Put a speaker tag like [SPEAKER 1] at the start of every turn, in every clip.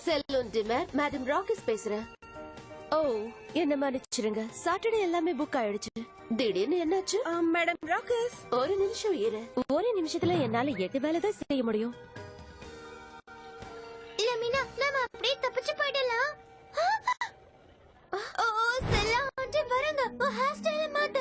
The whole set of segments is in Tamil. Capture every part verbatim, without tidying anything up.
[SPEAKER 1] செலூன் டிமர் மேடம் ராக்கஸ் பேசுறேன். ஓ என்ன மன்னிச்சிருங்க, சாட்டர்டே எல்லாமே புக் ஆயிடுச்சு. திடீர்னு என்னாச்சு?
[SPEAKER 2] மேடம் ராக்கஸ்,
[SPEAKER 1] ஒரு நிமிஷம் இரு. ஒரு நிமிஷத்துல என்னால எட்டு வேலை தான் செய்ய முடியும்.
[SPEAKER 3] லமினா, நாம அப்படியே தப்பிச்சு போயிடலாம். ஓ செல்லா ஆண்டி வரங்க, ஓ ஹேர் ஸ்டைல மாத்த.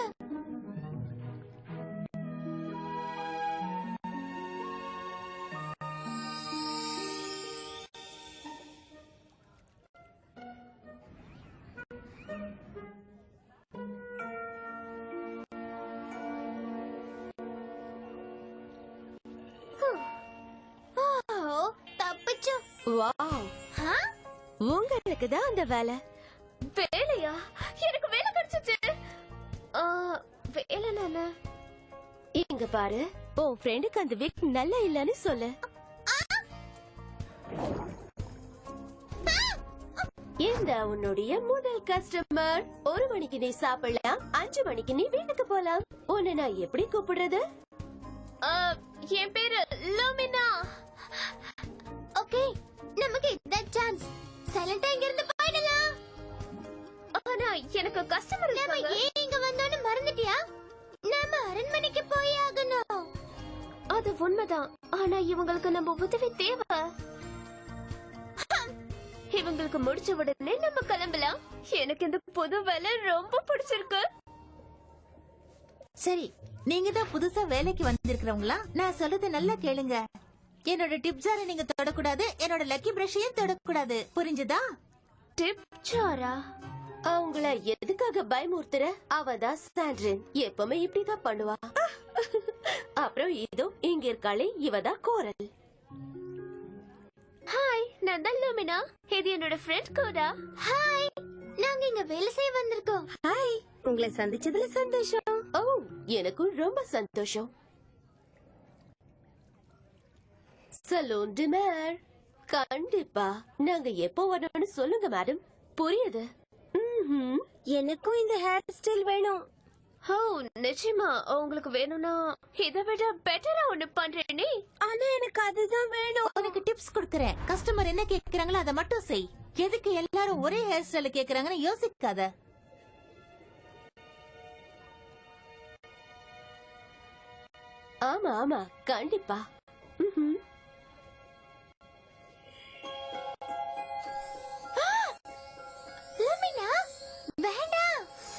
[SPEAKER 1] வாவ், உங்களுக்கு தான் அந்த வேலை.
[SPEAKER 3] வேலையா? எனக்கு வேலை கிடைச்சிச்சு. வேலை நானே.
[SPEAKER 1] இங்க பாரு, உன் ஃப்ரெண்டுக்கு அந்த வீக் நல்லா இல்லன்னு சொல்லு. இந்த உன்னுடைய முதல் கஸ்டமர். ஒரு மணிக்கு நீ சாப்பிடலாம், அஞ்சு மணிக்கு நீ வீட்டுக்கு போலாம். உன்னை நான் எப்படி கூப்பிடுறது?
[SPEAKER 3] என் பேரு லூமினா. ஓகே, நமக்கு இந்த சான்ஸ். சைலண்டா இங்க இருந்து போயிடலாம். ஆனா எனக்கு கஸ்டமர் இருக்காங்க. நாம ஏன் இங்க வந்தோன்னு மறந்துட்டியா? நாம அரண்மனைக்கு போய் ஆகணும். அது உண்மைதான், ஆனா இவங்களுக்கு நம்ம உதவி தேவை. இவங்களுக்கு முடிச்ச உடனே நம்ம கிளம்பலாம். எனக்கு இந்த புது வேலை ரொம்ப பிடிச்சிருக்கு.
[SPEAKER 2] சரி, நீங்க தான் புதுசா வேலைக்கு வந்திருக்கிறவங்களா? நான் சொல்றது நல்லா கேளுங்க. என்னோட டிப் ஜாரை நீங்க தொடக்கூடாது, என்னோட லக்கி பிரஷையும் தொடக்கூடாது. புரிஞ்சுதா?
[SPEAKER 3] டிப் ஜாரா?
[SPEAKER 1] அவங்கள எதுக்காக பயமுறுத்துற? அவதான் சாண்ட்ரின், எப்பவுமே இப்படிதான் பண்ணுவா. அப்புறம் இதோ இங்க இருக்காளே, இவதான் கோரல்.
[SPEAKER 3] ஹாய், நான் தான் லூமினா. இது என்னோட ஃப்ரெண்ட் கோடா. ஹாய், நாங்க இங்க வேலை செய்ய வந்திருக்கோம்.
[SPEAKER 2] ஹாய், உங்களை சந்திச்சதுல சந்தோஷம்.
[SPEAKER 1] ஓ, எனக்கும் ரொம்ப சந்தோஷம். சலூன் டிமர், கண்டிப்பா நாங்க எப்போ வரணும்னு சொல்லுங்க மேடம். புரியுது?
[SPEAKER 2] எனக்கும் இந்த ஹேர் ஸ்டைல் வேணும்.
[SPEAKER 3] ஓ நிச்சயமா, உங்களுக்கு வேணும்னா இதை விட பெட்டரா ஒண்ணு பண்றேனே.
[SPEAKER 2] ஆனா எனக்கு அதுதான் வேணும். உனக்கு டிப்ஸ் கொடுக்கறேன். கஸ்டமர் என்ன கேக்குறாங்களோ அதை மட்டும் செய். எதுக்கு எல்லாரும் ஒரே ஹேர் ஸ்டைல் கேக்குறாங்கன்னு யோசிக்காத.
[SPEAKER 1] ஆமா ஆமா, கண்டிப்பா.
[SPEAKER 3] லூமினா, வேண்டாம்.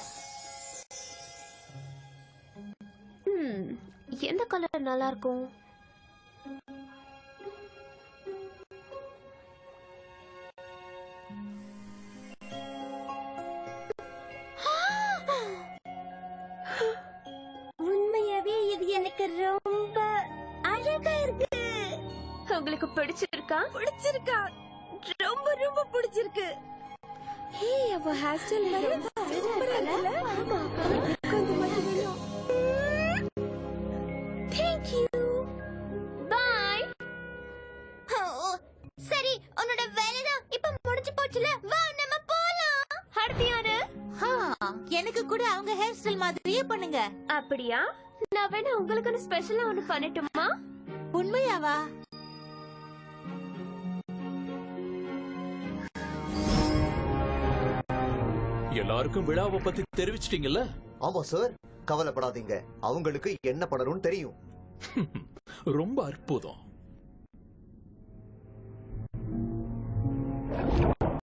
[SPEAKER 3] ம், எந்த கலர் நல்லா இருக்கும்?
[SPEAKER 2] உண்மையாவே இது எனக்கு ரொம்ப அழகா இருக்கு.
[SPEAKER 3] உங்களுக்கு பிடிச்சிருக்கா?
[SPEAKER 2] பிடிச்சிருக்கா? ரொம்ப ரொம்ப பிடிச்சிருக்கு. ஹே, அவ ஹேர் ஸ்டைல் சூப்பரா இருக்குல? ஆமா, கொஞ்சம் மட்டும் வேணும். Thank you.
[SPEAKER 3] Bye. சரி, உன்னோட வேலை தான் இப்ப முடிஞ்சு போச்சுல. வா நம்ம போலாம். அடுத்து யாரு?
[SPEAKER 2] எனக்கு கூட அவங்க ஹேர் ஸ்டைல் மாதிரியே பண்ணுங்க.
[SPEAKER 3] அப்படியா? நான் வேணா உங்களுக்கு ஸ்பெஷலா ஒன்னு பண்ணட்டுமா?
[SPEAKER 2] உண்மையாவா?
[SPEAKER 4] எல்லாருக்கும் விழாவை பத்தி தெரிவிச்சிட்டீங்கல்ல?
[SPEAKER 5] ஆமா சார், கவலைப்படாதீங்க. அவங்களுக்கு என்ன பண்ணணும்னு தெரியும்.
[SPEAKER 4] ரொம்ப அற்புதம்.